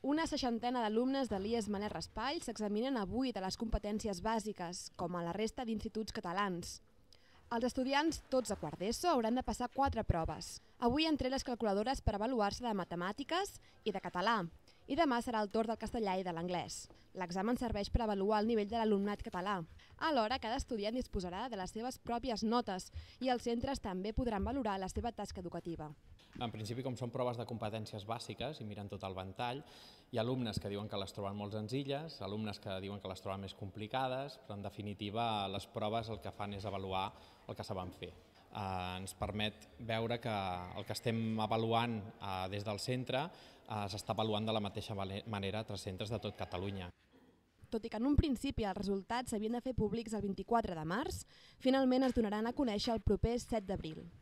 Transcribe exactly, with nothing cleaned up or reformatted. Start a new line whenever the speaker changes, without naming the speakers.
Una seixantena d'alumnes de l'I E S Manel Raspall s'examinen avui de les competències bàsiques, com a la resta d'instituts catalans. Els estudiants, tots a quart d'ESO, hauran de passar quatre proves. Avui han tret les calculadores per avaluar-se de matemàtiques i de català, i demà serà el torn del castellà i de l'anglès. L'examen serveix per avaluar el nivell de l'alumnat català. Alhora, cada estudiant disposarà de les seves pròpies notes i els centres també podran valorar la seva tasca educativa.
En principi, com són proves de competències bàsiques i miren tot el ventall, hi ha alumnes que diuen que les troben molt senzilles, alumnes que diuen que les troben més complicades, però en definitiva les proves el que fan és avaluar el que saben fer. Eh, ens permet veure que el que estem avaluant eh, des del centre eh, s'està avaluant de la mateixa manera a altres centres de tot Catalunya.
Tot i que en un principi els resultats s'havien de fer públics el vint-i-quatre de març, finalment es donaran a conèixer el proper set d'abril.